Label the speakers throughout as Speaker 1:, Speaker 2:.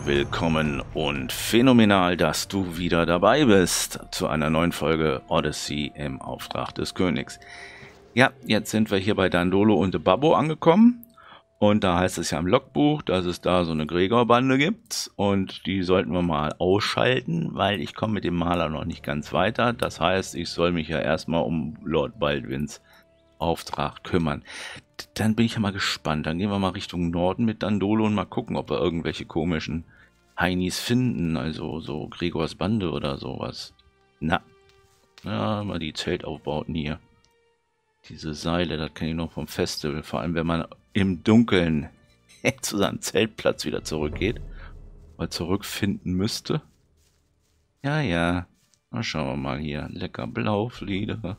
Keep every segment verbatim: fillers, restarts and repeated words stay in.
Speaker 1: willkommen und phänomenal, dass du wieder dabei bist zu einer neuen Folge Odyssey im Auftrag des Königs. Ja, jetzt sind wir hier bei Dandolo und de Babbo angekommen und da heißt es ja im Logbuch, dass es da so eine Gregor-Bande gibt und die sollten wir mal ausschalten, weil ich komme mit dem Maler noch nicht ganz weiter. Das heißt, ich soll mich ja erstmal um Lord Baldwins Auftrag kümmern. Dann bin ich ja mal gespannt. Dann gehen wir mal Richtung Norden mit Dandolo und mal gucken, ob wir irgendwelche komischen Heinis finden. Also so Gregors Bande oder sowas. Na, ja, mal die Zeltaufbauten hier. Diese Seile, das kenne ich noch vom Festival. Vor allem, wenn man im Dunkeln zu seinem Zeltplatz wieder zurückgeht. Mal zurückfinden müsste. Ja, ja. Na, schauen wir mal hier. Lecker Blauflieder.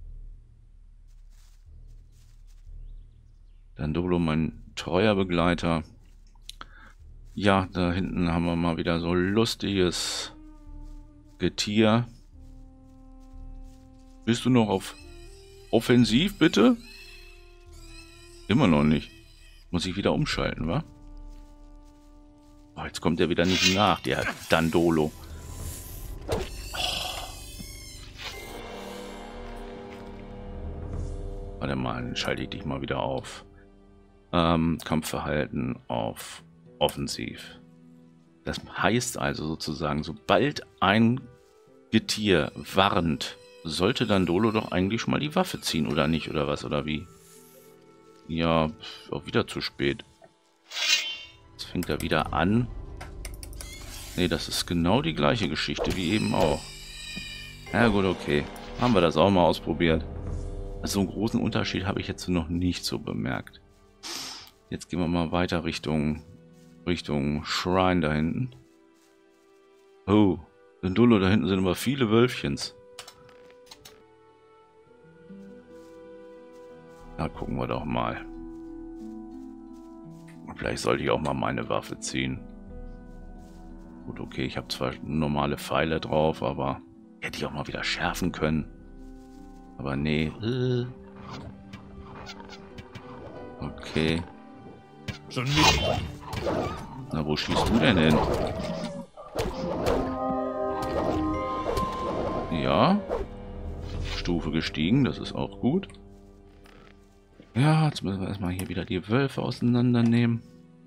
Speaker 1: Dandolo, mein treuer Begleiter. Ja, da hinten haben wir mal wieder so lustiges Getier. Bist du noch auf Offensiv, bitte? Immer noch nicht. Muss ich wieder umschalten, wa? Oh, jetzt kommt er wieder nicht nach, der Dandolo. Oh. Warte mal, dann schalte ich dich mal wieder auf. Ähm, Kampfverhalten auf Offensiv. Das heißt also sozusagen, sobald ein Getier warnt, sollte Dandolo doch eigentlich schon mal die Waffe ziehen, oder nicht, oder was, oder wie? Ja, auch wieder zu spät. Jetzt fängt er wieder an. Ne, das ist genau die gleiche Geschichte wie eben auch. Ja gut, okay. Haben wir das auch mal ausprobiert. Also einen großen Unterschied habe ich jetzt noch nicht so bemerkt. Jetzt gehen wir mal weiter Richtung Richtung Shrine da hinten. Oh, Dandolo, da hinten sind aber viele Wölfchens. Da gucken wir doch mal. Vielleicht sollte ich auch mal meine Waffe ziehen. Gut, okay, ich habe zwar normale Pfeile drauf, aber hätte ich auch mal wieder schärfen können. Aber nee. Okay.
Speaker 2: Schon wieder.
Speaker 1: Na, wo schießt du denn hin? Ja. Stufe gestiegen, das ist auch gut. Ja, jetzt müssen wir erstmal hier wieder die Wölfe auseinandernehmen.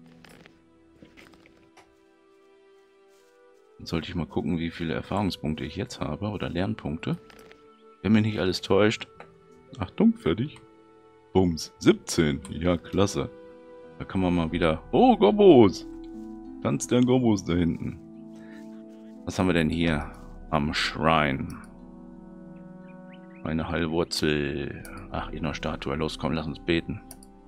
Speaker 1: Dann sollte ich mal gucken, wie viele Erfahrungspunkte ich jetzt habe oder Lernpunkte. Wenn mich nicht alles täuscht. Achtung, fertig. Bums, siebzehn. Ja, klasse. Da kann man mal wieder... Oh, Gobbos! Tanz der Gobbos da hinten. Was haben wir denn hier am Shrine? Eine Heilwurzel. Ach, in der Statue. Los, komm, lass uns beten.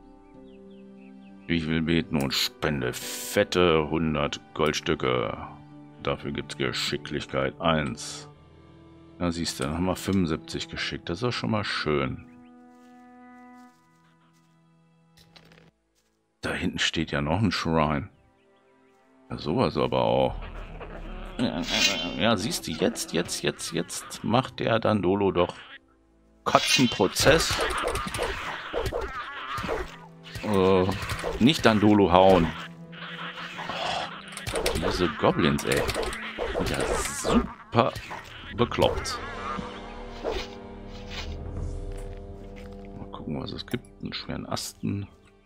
Speaker 1: Ich will beten und spende fette hundert Goldstücke. Dafür gibt es Geschicklichkeit eins. Da siehst du, dann haben wir fünfundsiebzig geschickt. Das ist doch schon mal schön. Da hinten steht ja noch ein Shrine. Ja, sowas aber auch. Ja, siehst du, jetzt, jetzt, jetzt, jetzt macht der Dandolo doch Kotzenprozess. Äh, nicht Dandolo hauen. Oh, diese Goblins, ey. Sind ja super bekloppt. Mal gucken, was es gibt. Einen schweren Asten.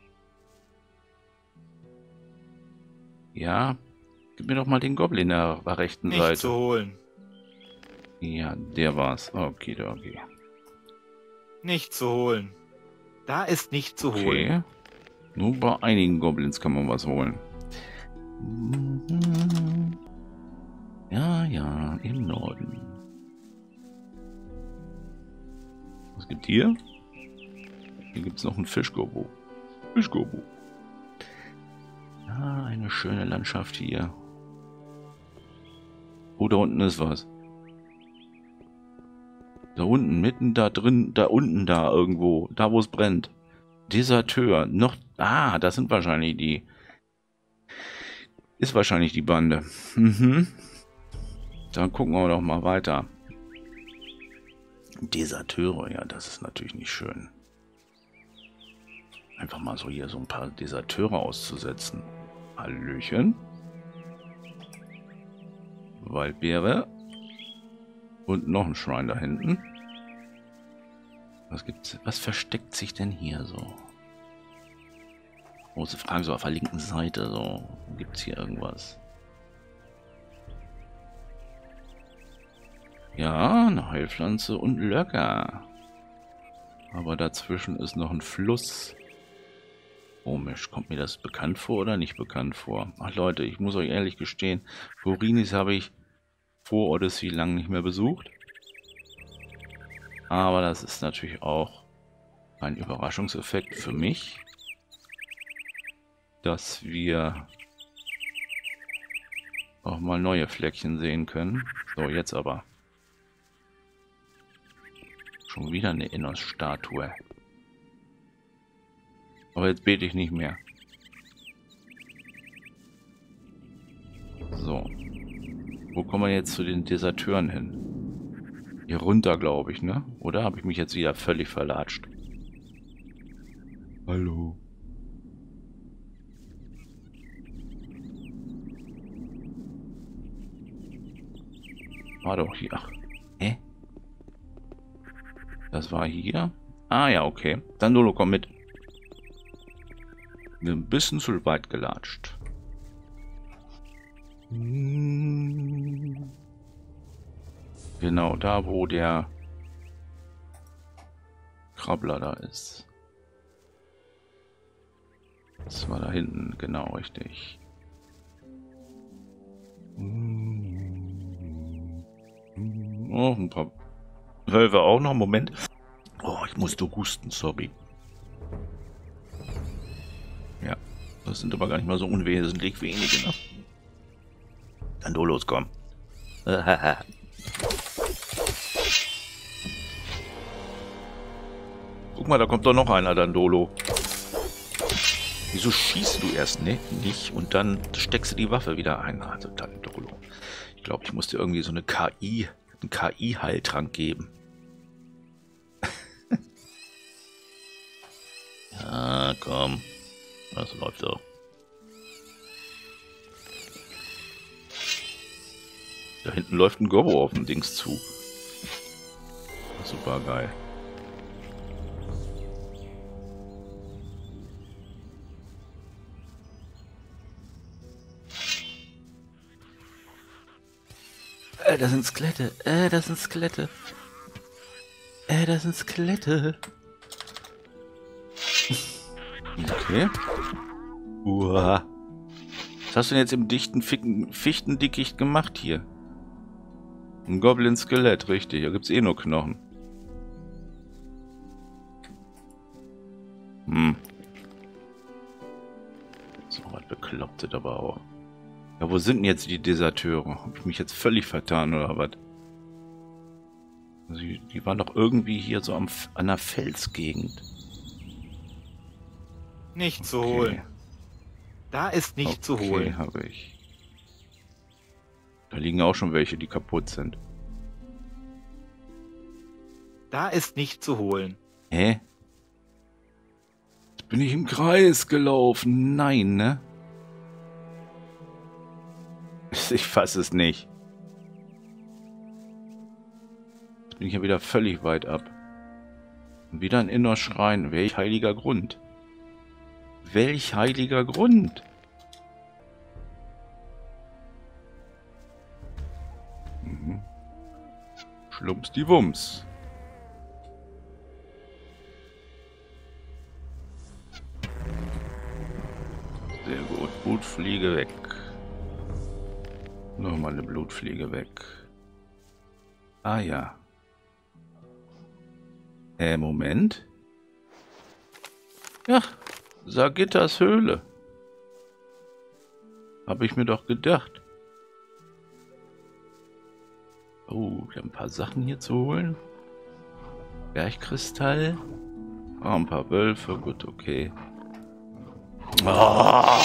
Speaker 1: Ja, gib mir doch mal den Goblin der rechten
Speaker 2: Nicht
Speaker 1: Seite.
Speaker 2: zu holen.
Speaker 1: Ja, der war's. Okay, okay.
Speaker 2: Nicht zu holen. Da ist nicht zu
Speaker 1: Okay.
Speaker 2: holen.
Speaker 1: Nur bei einigen Goblins kann man was holen. Ja, ja, im Norden. Was gibt hier? Hier gibt es noch einen Fischgobbo. Fischgobbo. Ja, eine schöne Landschaft hier. Oh, da unten ist was. Da unten, mitten da drin, da unten da irgendwo, da wo es brennt. Deserteur, noch, ah, das sind wahrscheinlich die, ist wahrscheinlich die Bande. Mhm. Dann gucken wir doch mal weiter. Deserteure, ja, das ist natürlich nicht schön. Einfach mal so hier so ein paar Deserteure auszusetzen. Hallöchen. Waldbeere. Und noch ein Schrein da hinten. Was gibt's? Was versteckt sich denn hier so? Große Frage, so auf der linken Seite. So, gibt es hier irgendwas? Ja, eine Heilpflanze und Löcker. Aber dazwischen ist noch ein Fluss. Komisch, kommt mir das bekannt vor oder nicht bekannt vor? Ach Leute, ich muss euch ehrlich gestehen, Korinis habe ich vor Odyssey lang nicht mehr besucht. Aber das ist natürlich auch ein Überraschungseffekt für mich, dass wir auch mal neue Fleckchen sehen können. So, jetzt aber. Schon wieder eine Innos-Statue. Aber jetzt bete ich nicht mehr. So. Wo kommen wir jetzt zu den Deserteuren hin? Hier runter, glaube ich, ne? Oder habe ich mich jetzt wieder völlig verlatscht? Hallo. War doch hier. Ach, hä? Das war hier? Ah ja, okay. Dandolo, komm mit. Wir sind ein bisschen zu weit gelatscht. Genau, da wo der Krabbler da ist. Das war da hinten, genau richtig. Oh, ein paar Wölfe auch noch. Moment. Oh, ich musste husten, sorry. Ja, das sind aber gar nicht mal so unwesentlich wenige, ne? Dann du los, komm. Guck mal, da kommt doch noch einer, Dandolo. Wieso schießt du erst ne? nicht und dann steckst du die Waffe wieder ein? Also Dandolo. Ich glaube, ich muss dir irgendwie so eine K I, einen K I-Heiltrank geben. Ja, komm. Das läuft doch. Da hinten läuft ein Gobbo auf dem Dings zu. Super geil. Äh, das sind Skelette. Äh, das sind Skelette. Äh, das sind Skelette. Okay. Uah. Was hast du denn jetzt im dichten Ficken, Fichtendickicht gemacht hier? Ein Goblin-Skelett, richtig. Da gibt's eh nur Knochen. Hm. So was Beklopptes aber auch. Ja, wo sind denn jetzt die Deserteure? Hab ich mich jetzt völlig vertan oder was? Also die, die waren doch irgendwie hier so am, an der Felsgegend.
Speaker 2: Nicht zu
Speaker 1: Okay.
Speaker 2: holen. Da ist nicht
Speaker 1: Okay,
Speaker 2: zu holen.
Speaker 1: habe ich. Da liegen auch schon welche, die kaputt sind.
Speaker 2: Da ist nicht zu holen.
Speaker 1: Hä? Jetzt bin ich im Kreis gelaufen. Nein, ne? Ich fasse es nicht. Jetzt bin ich ja wieder völlig weit ab. Und wieder ein innerer Schrein. Welch heiliger Grund? Welch heiliger Grund? Mhm. Schlumps die Wumms. Sehr gut. Blutfliege weg. Nochmal eine Blutfliege weg. Ah ja. Äh, Moment. Ja, Sagittas Höhle. Habe ich mir doch gedacht. Oh, ich habe ein paar Sachen hier zu holen. Bergkristall. Oh, ein paar Wölfe. Gut, okay. Oh!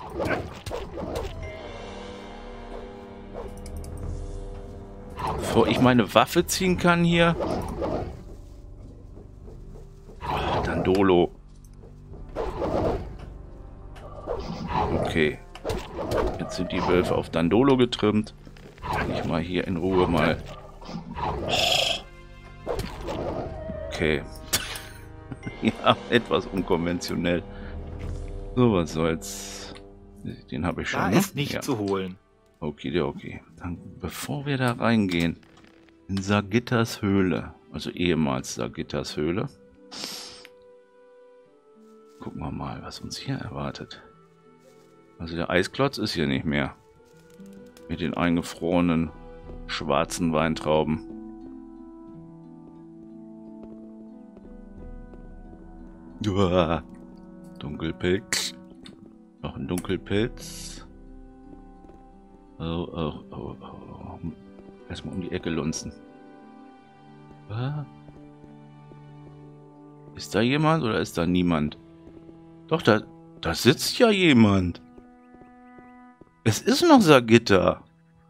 Speaker 1: Bevor ich meine Waffe ziehen kann hier. Oh, Dandolo. Okay. Jetzt sind die Wölfe auf Dandolo getrimmt. Ich mal hier in Ruhe mal. Okay. Ja, etwas unkonventionell. So, was soll's. Den habe ich schon.
Speaker 2: Da
Speaker 1: ne?
Speaker 2: ist nichts
Speaker 1: Ja.
Speaker 2: zu holen.
Speaker 1: Okay, okay. Dann, bevor wir da reingehen, in Sagittas Höhle, also ehemals Sagittas Höhle, gucken wir mal, was uns hier erwartet. Also der Eisklotz ist hier nicht mehr. Mit den eingefrorenen schwarzen Weintrauben. Uah. Dunkelpilz. Noch ein Dunkelpilz. Oh, oh, oh, oh. Erstmal um die Ecke lunzen. Ah. Ist da jemand oder ist da niemand? Doch, da, da sitzt ja jemand. Es ist noch Sagitta.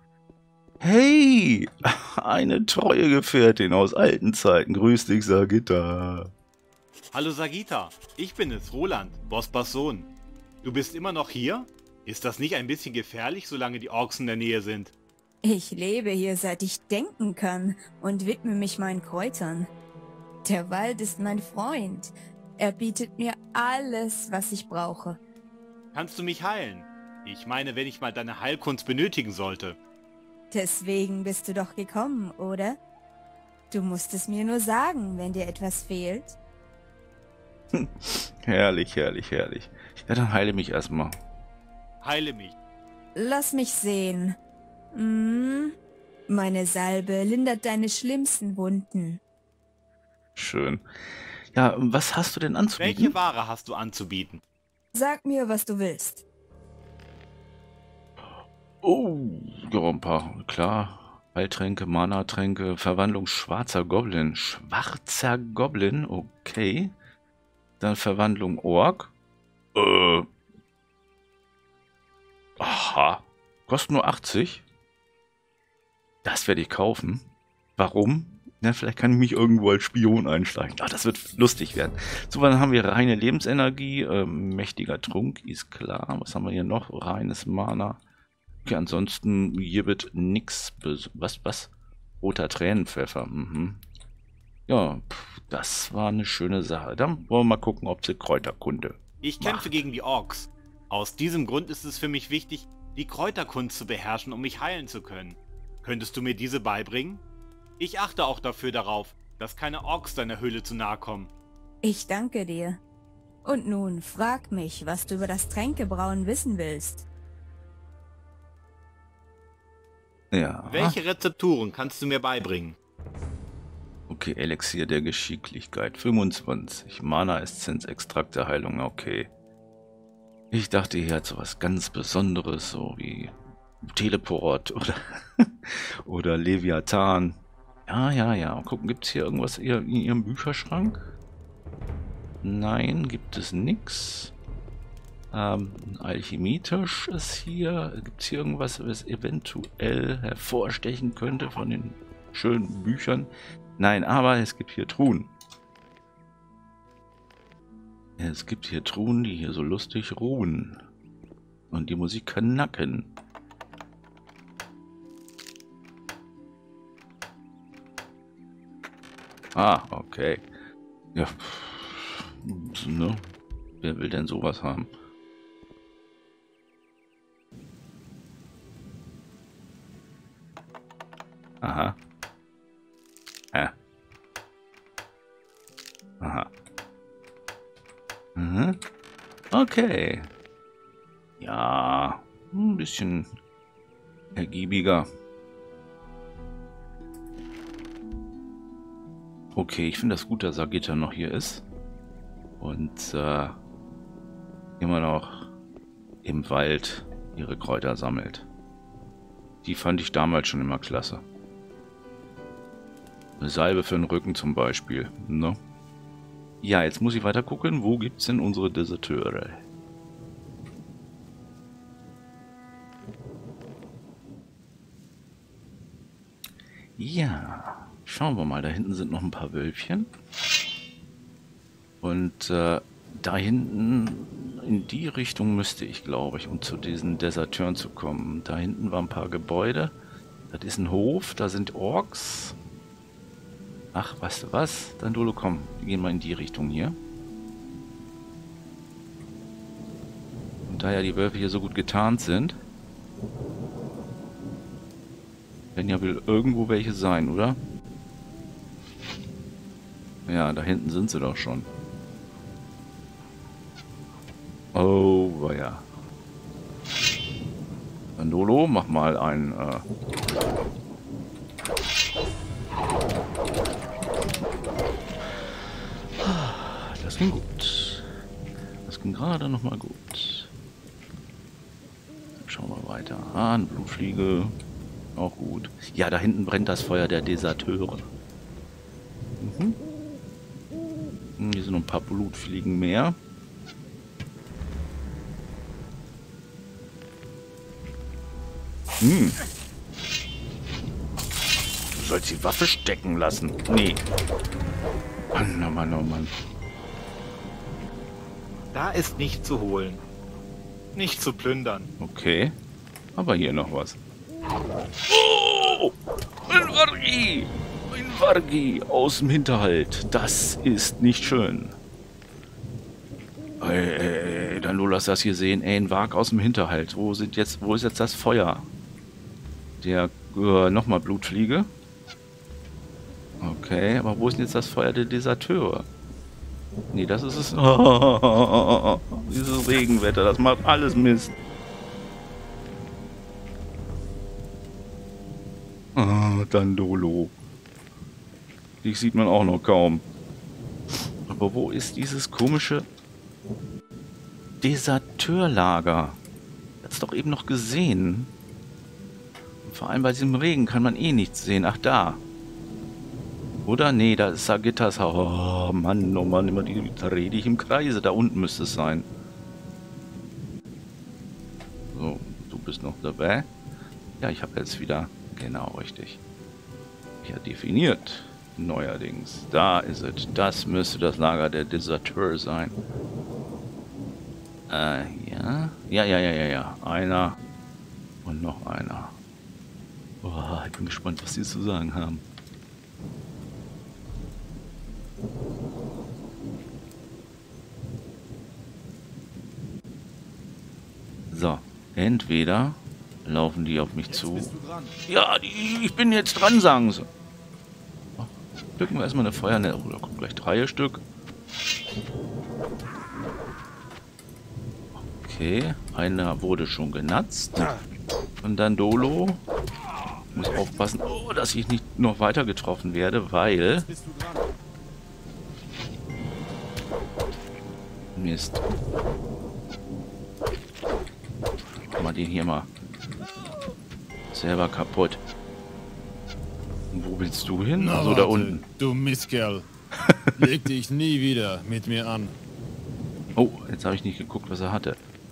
Speaker 1: Hey, eine treue Gefährtin aus alten Zeiten. Grüß dich, Sagitta.
Speaker 2: Hallo Sagita, ich bin es, Roland, Bosbas Sohn. Du bist immer noch hier? Ist das nicht ein bisschen gefährlich, solange die Orks in der Nähe sind?
Speaker 3: Ich lebe hier, seit ich denken kann und widme mich meinen Kräutern. Der Wald ist mein Freund. Er bietet mir alles, was ich brauche.
Speaker 2: Kannst du mich heilen? Ich meine, wenn ich mal deine Heilkunst benötigen sollte.
Speaker 3: Deswegen bist du doch gekommen, oder? Du musst es mir nur sagen, wenn dir etwas fehlt.
Speaker 1: Herrlich, herrlich, herrlich. Ja, dann heile mich erstmal.
Speaker 2: Heile mich.
Speaker 3: Lass mich sehen. Hm, meine Salbe lindert deine schlimmsten Wunden.
Speaker 1: Schön. Ja, was hast du denn anzubieten?
Speaker 2: Welche Ware hast du anzubieten?
Speaker 3: Sag mir, was du willst.
Speaker 1: Oh, ja, ein paar, klar. Heiltränke, Mana-Tränke, Verwandlung schwarzer Goblin. Schwarzer Goblin, okay. Dann Verwandlung Ork. Äh. Aha. Kostet nur achtzig. Das werde ich kaufen. Warum? Na, vielleicht kann ich mich irgendwo als Spion einsteigen. Ah, das wird lustig werden. So, dann haben wir reine Lebensenergie. Ähm, mächtiger Trunk, ist klar. Was haben wir hier noch? Reines Mana. Okay, ansonsten hier wird nix. Was, was? Roter Tränenpfeffer. Mhm. Ja, pff, das war eine schöne Sache. Dann wollen wir mal gucken, ob sie Kräuterkunde
Speaker 2: Ich
Speaker 1: macht.
Speaker 2: kämpfe gegen die Orks. Aus diesem Grund ist es für mich wichtig, die Kräuterkunst zu beherrschen, um mich heilen zu können. Könntest du mir diese beibringen? Ich achte auch dafür darauf, dass keine Orks deiner Höhle zu nahe kommen.
Speaker 3: Ich danke dir. Und nun, frag mich, was du über das Tränkebrauen wissen willst.
Speaker 1: Ja.
Speaker 2: Welche Rezepturen kannst du mir beibringen?
Speaker 1: Okay, Elixier der Geschicklichkeit. fünfundzwanzig. Mana-Essenz, Extrakt der Heilung. Okay. Ich dachte, hier hat so was ganz Besonderes, so wie Teleport oder, oder Leviathan. Ja, ja, ja. Gucken, gibt es hier irgendwas in Ihrem Bücherschrank? Nein, gibt es nichts. Ähm, ein Alchemietisch ist hier. Gibt es hier irgendwas, was eventuell hervorstechen könnte von den schönen Büchern? Nein, aber es gibt hier Truhen. Es gibt hier Truhen, die hier so lustig ruhen. Und die Musik knacken. Ah, okay. Ja. pff, Ne? Wer will denn sowas haben? Aha. Äh. Aha. Mhm. Okay. Ja, ein bisschen ergiebiger. Okay, ich finde das gut, dass Sagitta noch hier ist. Und äh, immer noch im Wald ihre Kräuter sammelt. Die fand ich damals schon immer klasse. Eine Salbe für den Rücken zum Beispiel. Ne? Ja, jetzt muss ich weiter gucken. Wo gibt es denn unsere Deserteure? Ja, schauen wir mal. Da hinten sind noch ein paar Wölfchen. Und äh, da hinten in die Richtung müsste ich, glaube ich, um zu diesen Deserteuren zu kommen. Da hinten waren ein paar Gebäude. Das ist ein Hof, da sind Orks. Ach, weißt du was? Dandolo, komm, wir gehen mal in die Richtung hier. Und da ja die Wölfe hier so gut getarnt sind, werden ja wohl irgendwo welche sein, oder? Ja, da hinten sind sie doch schon. Oh, ja. Dandolo, mach mal ein... Äh das ging gut. Das ging gerade noch mal gut. Dann schauen wir weiter. Ah, eine Blutfliege. Auch gut. Ja, da hinten brennt das Feuer der Deserteure. Mhm. Hier sind noch ein paar Blutfliegen mehr. Hm. Du sollst die Waffe stecken lassen. Nee. Mann, oh Mann, oh Mann.
Speaker 2: Da ist nicht zu holen. Nicht zu plündern.
Speaker 1: Okay. Aber hier noch was. Oh! Ein Vargi! Ein Vargi aus dem Hinterhalt. Das ist nicht schön. Ey, ey, ey, dann nur lass das hier sehen. Ey, ein Varg aus dem Hinterhalt. Wo sind jetzt, wo ist jetzt das Feuer? Der, äh, nochmal Blutfliege. Okay, aber wo ist denn jetzt das Feuer der Deserteure? Nee, das ist es. Oh, dieses Regenwetter, das macht alles Mist. Ah, Dandolo. Dich sieht man auch noch kaum. Aber wo ist dieses komische Deserteurlager? Das doch eben noch gesehen. Vor allem bei diesem Regen kann man eh nichts sehen. Ach, da. Oder? Nee, da ist Sagittas Haus. Oh Mann, oh Mann, immer die, da rede ich im Kreise. Da unten müsste es sein. So, du bist noch dabei. Ja, ich habe jetzt wieder... Genau, richtig. Ja, definiert. Neuerdings. Da ist es. Das müsste das Lager der Deserteur sein. Äh, ja. Ja, ja, ja, ja, ja. Einer. Und noch einer. Boah, ich bin gespannt, was sie zu sagen haben. So, entweder laufen die auf mich zu. Ja, die, ich bin jetzt dran, sagen sie. Oh, drücken wir erstmal eine Feuernetze. Oh, da kommt gleich drei Stück. Okay, einer wurde schon genatzt. Und dann Dolo. Muss aufpassen, oh, dass ich nicht noch weiter getroffen werde, weil... Mist. Mach mal den hier mal selber kaputt. Und wo willst du hin?
Speaker 4: Na,
Speaker 1: also da
Speaker 4: warte,
Speaker 1: unten.
Speaker 4: Du Mistkerl. Leg dich nie wieder mit mir an.
Speaker 1: Oh, jetzt habe ich nicht geguckt, was er hatte.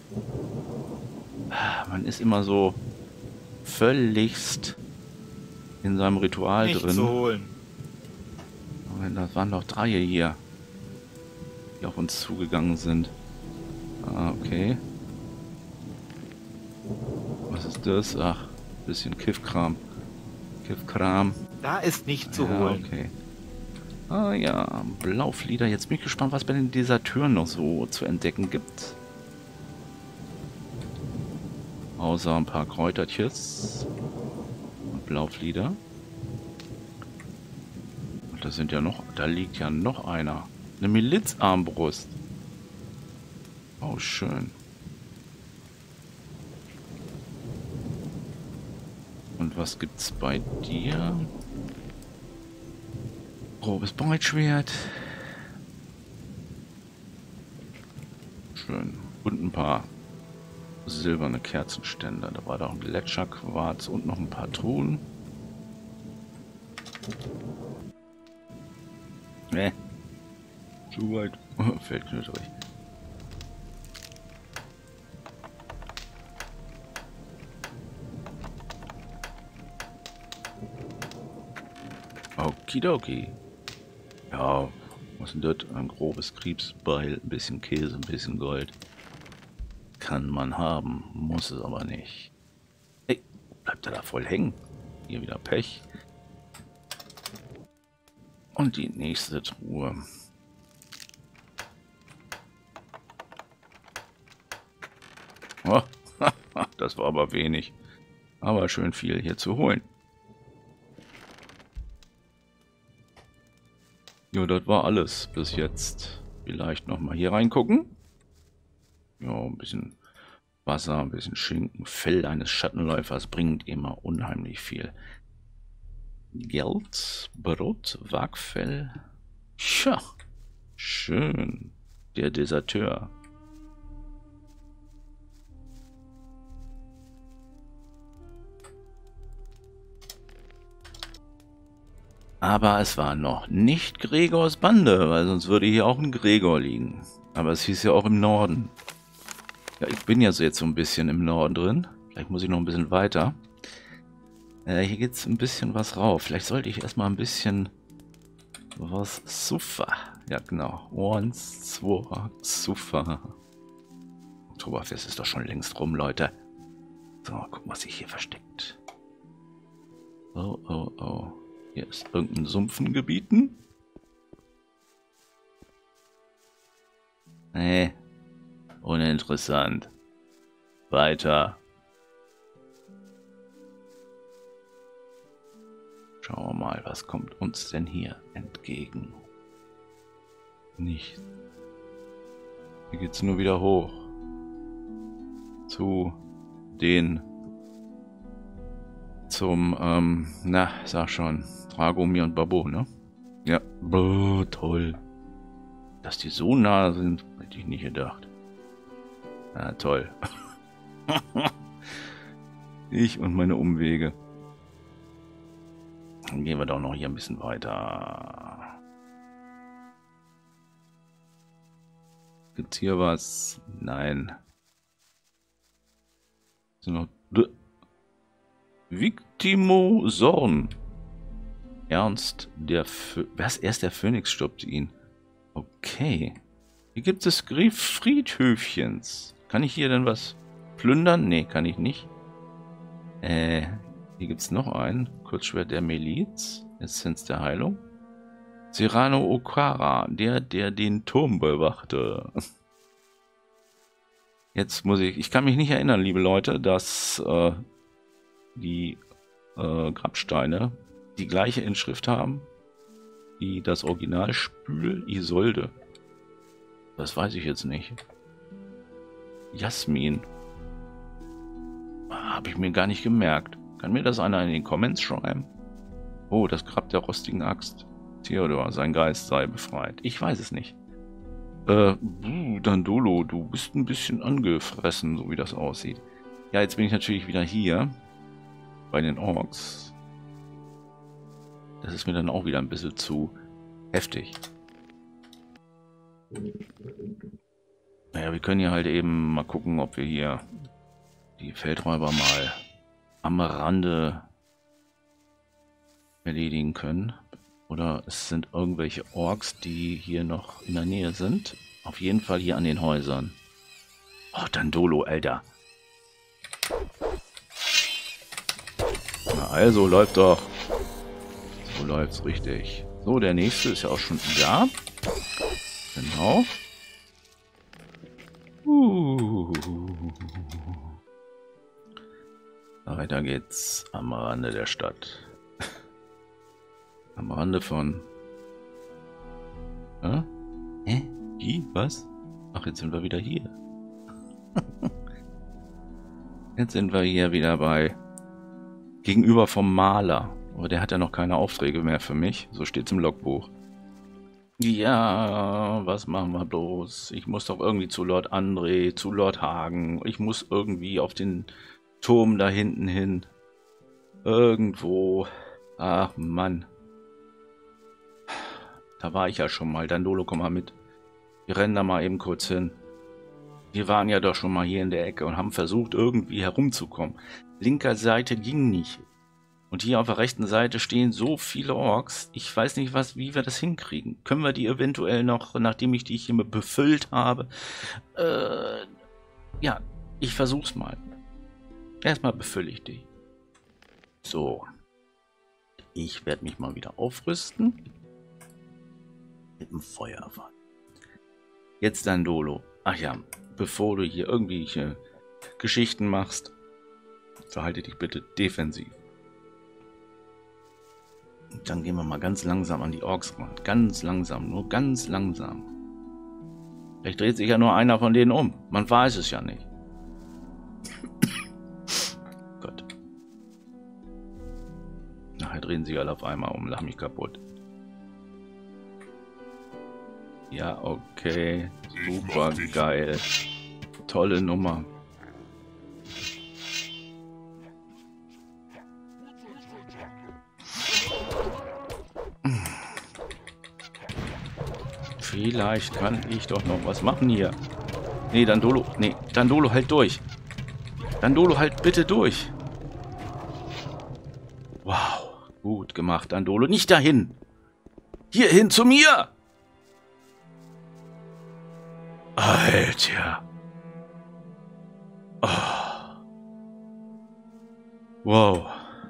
Speaker 1: Man ist immer so völligst in seinem Ritual
Speaker 2: Nicht
Speaker 1: drin.
Speaker 2: zu holen.
Speaker 1: Das waren doch drei hier, die auf uns zugegangen sind. Ah, okay. Was ist das? Ach, bisschen Kiffkram. Kiffkram.
Speaker 2: Da ist nicht zu
Speaker 1: Ja,
Speaker 2: holen.
Speaker 1: okay. Ah ja, Blauflieder. Jetzt bin ich gespannt, was bei den Deserteuren noch so zu entdecken gibt. Außer ein paar Kräutertjes. Und Blauflieder. Und da sind ja noch, da liegt ja noch einer. Eine Milizarmbrust. Oh, schön. Und was gibt's bei dir? Grobes Breitschwert. Schön. Und ein paar silberne Kerzenständer. Da war doch ein Gletscherquarz und noch ein paar Truhen. Ne. Zu weit. Fällt knöterig. Okidoki. Ja, was ist denn das? Ein grobes Kriebsbeil, ein bisschen Käse, ein bisschen Gold. Kann man haben, muss es aber nicht. Ey, bleibt er da voll hängen? hier wieder Pech. Und die nächste Truhe. Oh, das war aber wenig. Aber schön viel hier zu holen. Ja, das war alles bis jetzt. Vielleicht nochmal hier reingucken. Ja, ein bisschen Wasser, ein bisschen Schinken. Fell eines Schattenläufers bringt immer unheimlich viel Geld, Brot, Wagfell. Tja, schön. Der Deserteur. Aber es war noch nicht Gregors Bande, weil sonst würde hier auch ein Gregor liegen. Aber es hieß ja auch im Norden. Ja, ich bin ja so jetzt so ein bisschen im Norden drin. Vielleicht muss ich noch ein bisschen weiter. Äh, hier geht es ein bisschen was rauf. Vielleicht sollte ich erstmal ein bisschen was Suffer. Ja, genau. Eins, zwei, Suffer. Oktoberfest ist doch schon längst rum, Leute. So, gucken, was sich hier versteckt. Oh, oh, oh. Hier ist irgendein Sumpfengebieten. Nee. Uninteressant. Weiter. Schauen wir mal, was kommt uns denn hier entgegen? Nicht. Hier geht's nur wieder hoch. Zu den... Zum, ähm, na, sag schon, Dragomir und Babbo, ne? Ja, boah, toll. Dass die so nah sind, hätte ich nicht gedacht. Ja, toll. Ich und meine Umwege. Dann gehen wir doch noch hier ein bisschen weiter. Gibt's hier was? Nein. Sind noch... Victimo Sorn. Ernst, der Phö Was? Erst der Phönix stoppt ihn. Okay. Hier gibt es Griff Friedhöfchens. Kann ich hier denn was plündern? Nee, kann ich nicht. Äh, hier gibt es noch einen. Kurzschwert der Miliz. Essenz der Heilung. Cyrano Okara, der, der den Turm bewachte. Jetzt muss ich... Ich kann mich nicht erinnern, liebe Leute, dass... Äh, die äh, Grabsteine die gleiche Inschrift haben wie das Original Spül Isolde. Das weiß ich jetzt nicht. Jasmin. Habe ich mir gar nicht gemerkt. Kann mir das einer in den Comments schreiben? Oh, das Grab der rostigen Axt. Theodor, sein Geist sei befreit. Ich weiß es nicht. Äh, Dandolo, du bist ein bisschen angefressen, so wie das aussieht. Ja, jetzt bin ich natürlich wieder hier. Bei den Orks. Das ist mir dann auch wieder ein bisschen zu heftig. Naja, wir können hier halt eben mal gucken, ob wir hier die Feldräuber mal am Rande erledigen können. Oder es sind irgendwelche Orks, die hier noch in der Nähe sind. Auf jeden Fall hier an den Häusern. Oh, Dandolo, Alter. Na also, läuft doch. So läuft's richtig. So, der nächste ist ja auch schon da. Genau. Uh. Weiter geht's am Rande der Stadt. Am Rande von... Hä? Hä? Wie? Was? Ach, jetzt sind wir wieder hier. Jetzt sind wir hier wieder bei... Gegenüber vom Maler. Aber der hat ja noch keine Aufträge mehr für mich. So steht's im Logbuch. Ja, was machen wir bloß? Ich muss doch irgendwie zu Lord André, zu Lord Hagen. Ich muss irgendwie auf den Turm da hinten hin. Irgendwo. Ach, Mann. Da war ich ja schon mal. Dandolo, komm mal mit. Wir rennen da mal eben kurz hin. Wir waren ja doch schon mal hier in der Ecke und haben versucht, irgendwie herumzukommen. Linker Seite ging nicht. Und hier auf der rechten Seite stehen so viele Orks. Ich weiß nicht, was, wie wir das hinkriegen. Können wir die eventuell noch, nachdem ich die hier befüllt habe? Äh, ja, ich versuch's mal. Erstmal befülle ich die. So. Ich werde mich mal wieder aufrüsten. Mit dem Feuerwehr. Jetzt dann Dolo. Ach ja, bevor du hier irgendwelche Geschichten machst, verhalte dich bitte defensiv. Und dann gehen wir mal ganz langsam an die Orks ran. Ganz langsam, nur ganz langsam. Vielleicht dreht sich ja nur einer von denen um. Man weiß es ja nicht. Gott. Nachher drehen sie alle auf einmal um. Lach mich kaputt. Ja, okay. Super geil. Tolle Nummer. Vielleicht kann ich doch noch was machen hier. Nee, Dandolo. Nee, Dandolo, halt durch. Dandolo, halt bitte durch. Wow. Gut gemacht, Dandolo. Nicht dahin. Hierhin zu mir. Alter. Oh. Wow.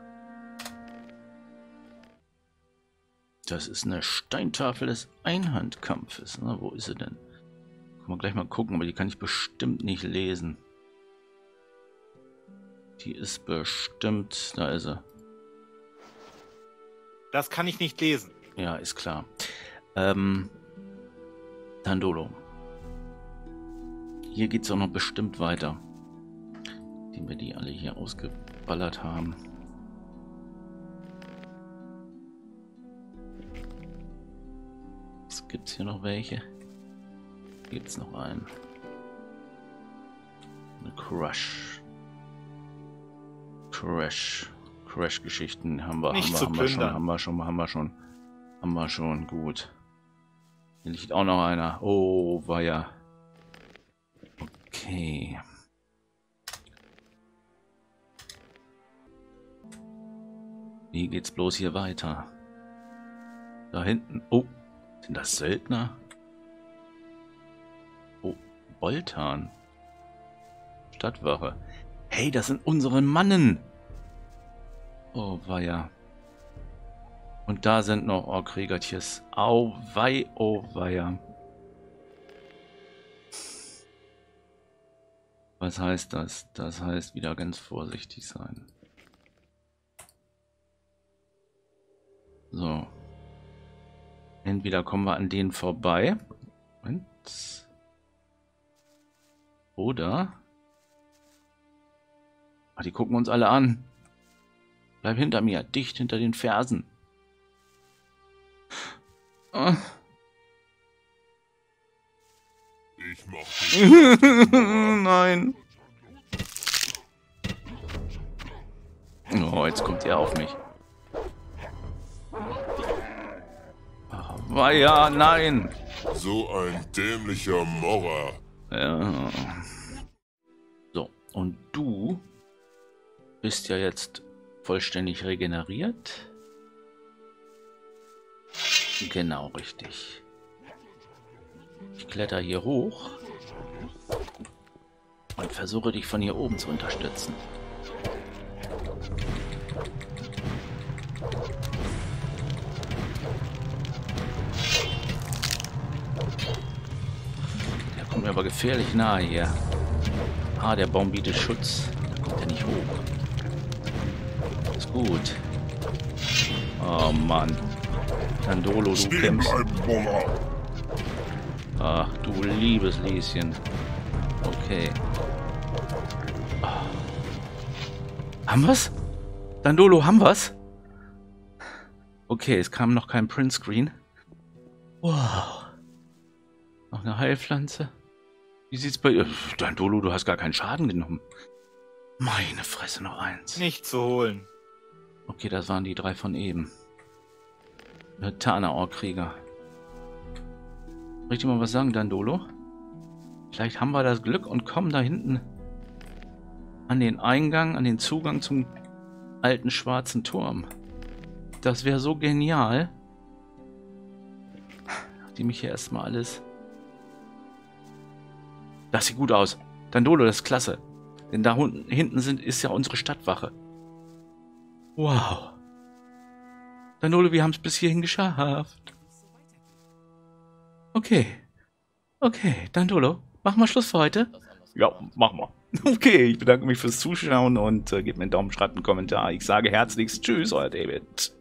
Speaker 1: Das ist eine Steintafel des Einhandkampfes. Na, wo ist sie denn? Können wir gleich mal gucken, aber die kann ich bestimmt nicht lesen. Die ist bestimmt... Da ist sie.
Speaker 2: Das kann ich nicht lesen.
Speaker 1: Ja, ist klar. Ähm... Dandolo. Hier geht es auch noch bestimmt weiter. Indem wir die alle hier ausgeballert haben. Gibt es hier noch welche? Gibt es noch einen? Eine Crush. Crash. Crash-Geschichten haben wir, haben wir, haben wir schon, haben wir schon, haben wir schon, haben wir schon, gut. Hier liegt auch noch einer. Oh, war ja. Okay. Wie geht's bloß hier weiter? Da hinten. Oh. Sind das Söldner? Oh, Boltan. Stadtwache. Hey, das sind unsere Mannen. Oh, weia. Und da sind noch Ork-Kriegertjes. Au, wei, oh, weia. Was heißt das? Das heißt wieder ganz vorsichtig sein. So. Entweder kommen wir an denen vorbei. Und oder... Ach, die gucken uns alle an. Bleib hinter mir, dicht hinter den Fersen. Ah.
Speaker 5: Ich mach
Speaker 1: Nein. Oh, jetzt kommt er auf mich. Oh, ja, nein.
Speaker 5: So ein dämlicher Morrer.
Speaker 1: Ja. So, und du bist ja jetzt vollständig regeneriert. Genau, richtig. Ich kletter hier hoch und versuche dich von hier oben zu unterstützen. Der kommt mir aber gefährlich nahe hier. Ah, der Baum bietet Schutz. Da kommt er nicht hoch. Ist gut. Oh Mann. Dandolo, du kämpfst. Ach, du liebes Lieschen. Okay. Oh. Haben wir's? Dandolo, haben wir's? Okay, es kam noch kein Printscreen. Wow. Noch eine Heilpflanze. Wie sieht's bei ihr? Dandolo, du hast gar keinen Schaden genommen. Meine Fresse, noch eins.
Speaker 2: Nicht zu holen.
Speaker 1: Okay, das waren die drei von eben. Tana-Ork-Krieger. Soll ich dir mal was sagen, Dandolo? Vielleicht haben wir das Glück und kommen da hinten an den Eingang, an den Zugang zum alten schwarzen Turm. Das wäre so genial. Nachdem ich hier erstmal alles... Das sieht gut aus. Dandolo, das ist klasse. Denn da unten, hinten sind, ist ja unsere Stadtwache. Wow. Dandolo, wir haben es bis hierhin geschafft. Okay. Okay, Dandolo, machen wir Schluss für heute? Ja, machen wir. Okay, ich bedanke mich fürs Zuschauen und äh, gebt mir einen Daumen, schreibt einen Kommentar. Ich sage herzlichst Tschüss, euer David.